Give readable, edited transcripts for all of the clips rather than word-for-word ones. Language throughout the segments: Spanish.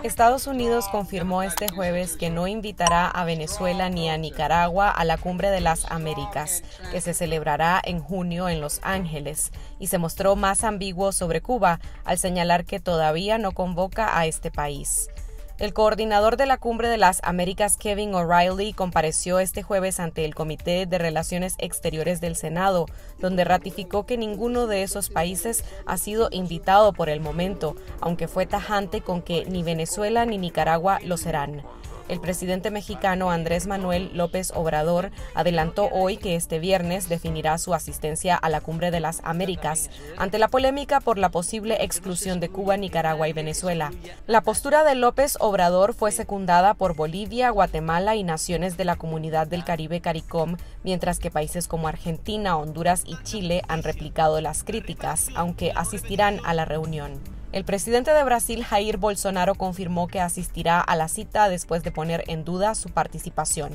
Estados Unidos confirmó este jueves que no invitará a Venezuela ni a Nicaragua a la Cumbre de las Américas, que se celebrará en junio en Los Ángeles, y se mostró más ambiguo sobre Cuba al señalar que todavía no convoca a este país. El coordinador de la Cumbre de las Américas, Kevin O'Reilly, compareció este jueves ante el Comité de Relaciones Exteriores del Senado, donde ratificó que ninguno de esos países ha sido invitado por el momento, aunque fue tajante con que ni Venezuela ni Nicaragua lo serán. El presidente mexicano Andrés Manuel López Obrador adelantó hoy que este viernes definirá su asistencia a la Cumbre de las Américas ante la polémica por la posible exclusión de Cuba, Nicaragua y Venezuela. La postura de López Obrador fue secundada por Bolivia, Guatemala y naciones de la Comunidad del Caribe CARICOM, mientras que países como Argentina, Honduras y Chile han replicado las críticas, aunque asistirán a la reunión. El presidente de Brasil, Jair Bolsonaro, confirmó que asistirá a la cita después de poner en duda su participación.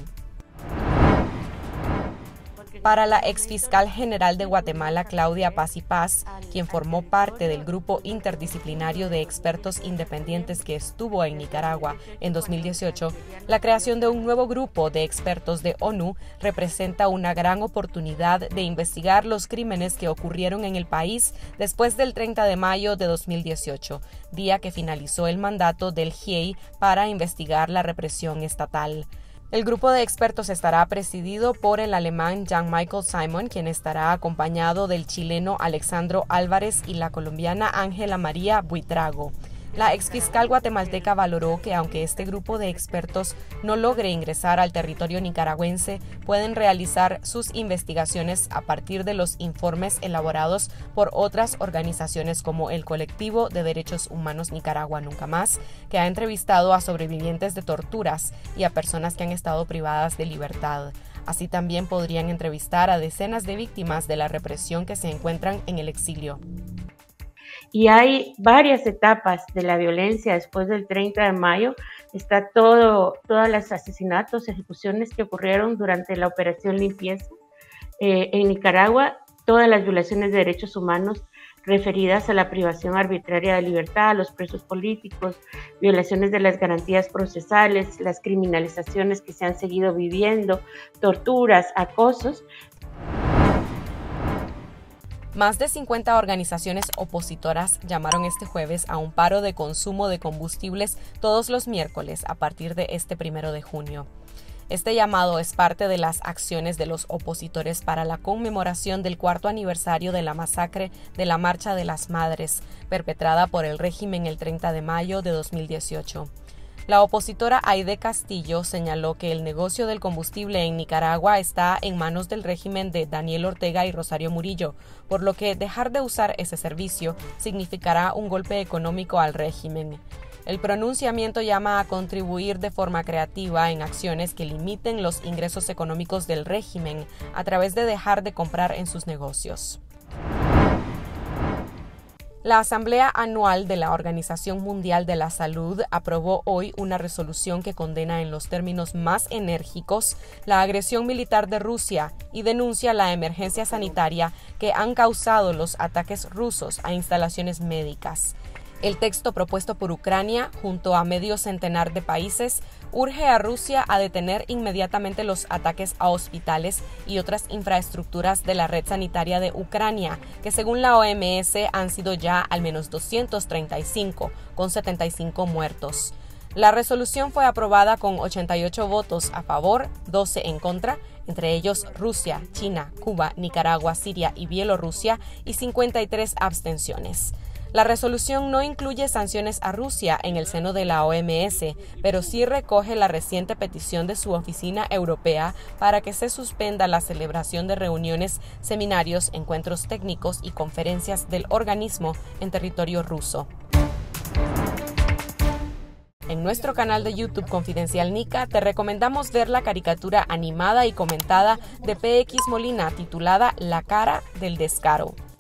Para la exfiscal general de Guatemala, Claudia Paz y Paz, quien formó parte del grupo interdisciplinario de expertos independientes que estuvo en Nicaragua en 2018, la creación de un nuevo grupo de expertos de ONU representa una gran oportunidad de investigar los crímenes que ocurrieron en el país después del 30 de mayo de 2018, día que finalizó el mandato del GIEI para investigar la represión estatal. El grupo de expertos estará presidido por el alemán Jean-Michel Simon, quien estará acompañado del chileno Alexandro Álvarez y la colombiana Ángela María Buitrago. La exfiscal guatemalteca valoró que aunque este grupo de expertos no logre ingresar al territorio nicaragüense, pueden realizar sus investigaciones a partir de los informes elaborados por otras organizaciones como el Colectivo de Derechos Humanos Nicaragua Nunca Más, que ha entrevistado a sobrevivientes de torturas y a personas que han estado privadas de libertad. Así también podrían entrevistar a decenas de víctimas de la represión que se encuentran en el exilio. Y hay varias etapas de la violencia después del 30 de mayo. Está todos los asesinatos, ejecuciones que ocurrieron durante la operación Limpieza en Nicaragua, todas las violaciones de derechos humanos referidas a la privación arbitraria de libertad, a los presos políticos, violaciones de las garantías procesales, las criminalizaciones que se han seguido viviendo, torturas, acosos. Más de 50 organizaciones opositoras llamaron este jueves a un paro de consumo de combustibles todos los miércoles a partir de este 1 de junio. Este llamado es parte de las acciones de los opositores para la conmemoración del 4º aniversario de la masacre de la Marcha de las Madres, perpetrada por el régimen el 30 de mayo de 2018. La opositora Aide Castillo señaló que el negocio del combustible en Nicaragua está en manos del régimen de Daniel Ortega y Rosario Murillo, por lo que dejar de usar ese servicio significará un golpe económico al régimen. El pronunciamiento llama a contribuir de forma creativa en acciones que limiten los ingresos económicos del régimen a través de dejar de comprar en sus negocios. La Asamblea Anual de la Organización Mundial de la Salud aprobó hoy una resolución que condena en los términos más enérgicos la agresión militar de Rusia y denuncia la emergencia sanitaria que han causado los ataques rusos a instalaciones médicas. El texto propuesto por Ucrania, junto a medio centenar de países, urge a Rusia a detener inmediatamente los ataques a hospitales y otras infraestructuras de la red sanitaria de Ucrania, que según la OMS han sido ya al menos 235, con 75 muertos. La resolución fue aprobada con 88 votos a favor, 12 en contra, entre ellos Rusia, China, Cuba, Nicaragua, Siria y Bielorrusia, y 53 abstenciones. La resolución no incluye sanciones a Rusia en el seno de la OMS, pero sí recoge la reciente petición de su oficina europea para que se suspenda la celebración de reuniones, seminarios, encuentros técnicos y conferencias del organismo en territorio ruso. En nuestro canal de YouTube Confidencial Nica te recomendamos ver la caricatura animada y comentada de PX Molina titulada La cara del descaro.